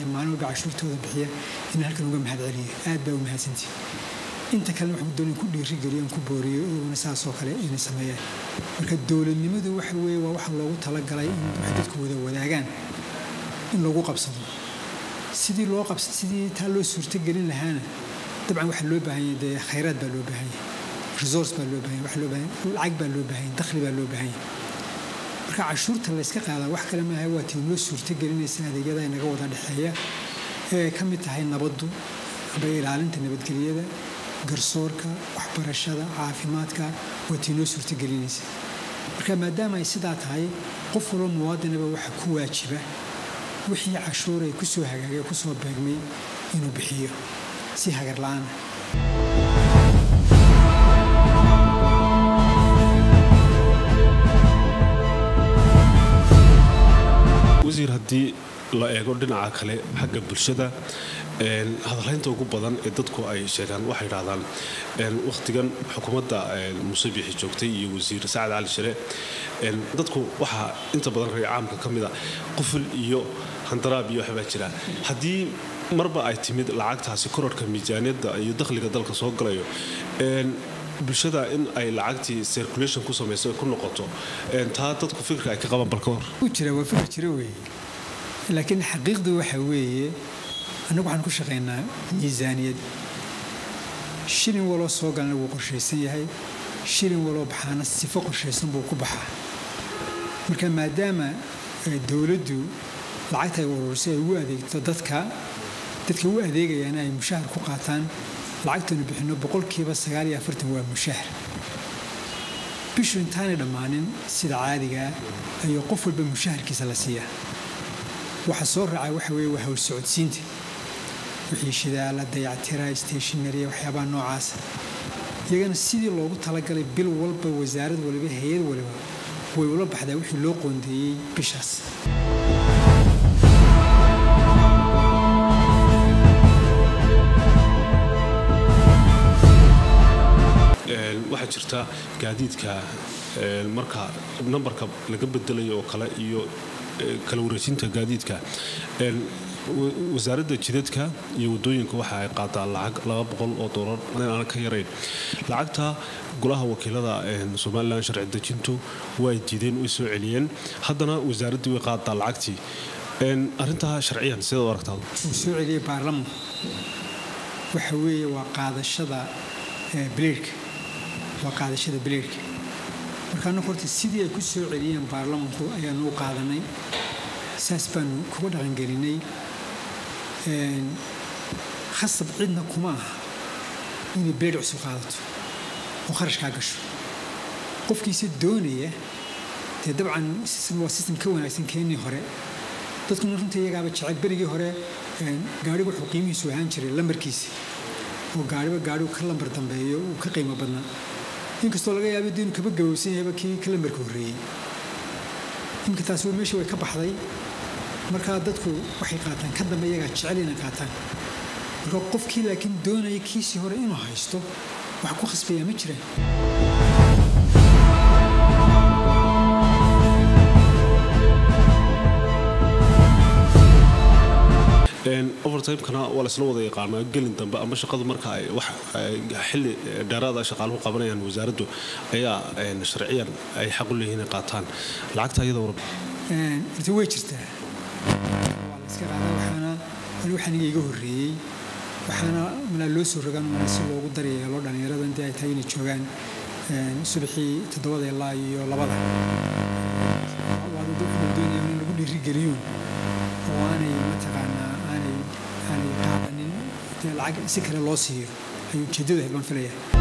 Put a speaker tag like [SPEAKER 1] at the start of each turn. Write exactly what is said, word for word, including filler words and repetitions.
[SPEAKER 1] maalmo bacashuurtooda bixiya in halkan uga mahad celiyo aad baa u mahadsantii inta kale waxaan doonay ku dhiiri galiyaan ku booriyo iyaguna saas oo kale inay sameeyaan marka dowladnimadu waxa weeye waa waxa loogu talagalay in dadku wada wadaagaan in lagu qabsado sidii loo qabsan sidii taa loo suurto gelin lahaana dabcan waxa loo baahan yahay khayraad baa loo baahan yahay resource baa loo baahan yahay wax loo baahan lacag baa loo baahan yahay dakhli baa loo baahan yahay marka cashuurta la iska qaadaa wax kale ma aha waa tii loo suurto gelinaysa adeegyada inaga wada dhaxeeya ee ka mid tahay nabaddu aba ilaalinta nabadgelyada garsoorka waxbarashada caafimaadka waa tii loo suurto gelinaysa marka maadaama ay sidaa tahay qof walba muwaadinaba waxa ku waajiba wixii cashuur ay ku soo hagaagay ku soo beegmay inuu bixiyo si hagar la'aan
[SPEAKER 2] wasiir haddii la eego dhinaca kale xagga bulshada hadalhaynta ugu badan ee dadku ay sheegaan waxay yidhaahdaan wakhtigan xukuumadda muuse biixi joogtay iyo wasiir sacad cali shire dadku waxaa inta badan reer caamka ka mid a quful iyo handaraab iyo waxbaa jira haddii marba ay timid lacagtaasi kororka miisaaniyadda iyo dakhliga dalka soo galayo bulshada in ay lacagtii circulation ku samayso ku noqoto taa dadku fikirka ay ka qaban balka hor
[SPEAKER 1] u jira waa fikir jira weeye laakiin xaqiiqdu waxa weeye anagu waxaan ku shaqaynaa miisaaniyad shilin waloo soo galna wuu qorshaysan yahay shilin waloo baxaana sifo qorshaysan buu ku baxaa marka maadaama dowladdu lacagta ay ururisay ay ugu adeegto dadka dadka u adeegayaan ay mushahar ku qaataan lacagtanu bixino boqolkiiba sagaal iyo afartan waa mushahar bishu intaanay dhammaanin sida caadiga ayuu qof walba mushaharkiisa la siiyaa waxa soo raacay waxa weeye waa hawl socodsiinta wixii shidaala dayactira stationary waxyaabaha noocaas iyagana sidii loogu talagalay bil walba wasaarad waliba hay'ad waliba way ula baxdaa wixii loo qoondeeyey bishaas
[SPEAKER 2] waxaa jirta gaadiidka marka nambarka laga bedelayo oo kale iyo kala wareejinta gaadiidka wasaaradda jidadka iyo wadooyinka waxa ay qaadaa lacag laba boqol oo doolar aan ka yarayn lacagta golaha wakiilada Soomaaliland sharci dejintu way diideen oo soo celiyeen haddana wasaaraddu way qaadaa lacagtii arinta sharciyan sida u aragtaa
[SPEAKER 1] soo celiyay baarlamaanka waxa weeye waa qaadashada bileerka waa qaadashada bileerka markaana horta sidii ay ku soo celiyeen baarlamaanku ayaan u qaadanay saas baan kuga dhaqan gelinay een khasab cidna kuma aha in bileer cusub qaadato oo kharash ka gasho qofkiisa doonaya dee dabcan waa system ka wanaagsan keenii hore dadku runtii iyagaaba jecel berigii hore gaarigu wuxuu qiimihiisu ahaan jiray lambarkiisa oo gaariba gaarigu ka lambar dambeeyo uu ka qiimo badnaa inkastoo laga yaabo inuu kaba gabowsan yahay kii ka lambarka horreeyay inka taas waa meesha way ka baxday marka dadku waxay qaataan ka dambe iyaga jecel inay qaataan marka qofkii laakiin doonaya kiisii hore inuu haysto wax ku khasbaya ma jiraan
[SPEAKER 2] overtime kana wala isla wada yaqaano gelin dambe ama shaqadu marka ay wax xilli dheeraad ah shaqaaluhu qabanayaan wasaaraddu ayaa sharciyan ay xaq u leeyihiin qaataan lacagta iyada warab
[SPEAKER 1] een inta way jirtaa iska qaada waxana waxaan iga horeeyay waxana mana loo soo rogan mana si loogu dareeyo dhalinyarada inta ay tahay inay joogaan subaxii todobada ilaa iyo labada waa dad doonaya in lagu dhiiri geliyo oo aanay mataqaanaa aanay aanay qaadanin lacag si kale loo siiyo ayuu jeedada baan filayaa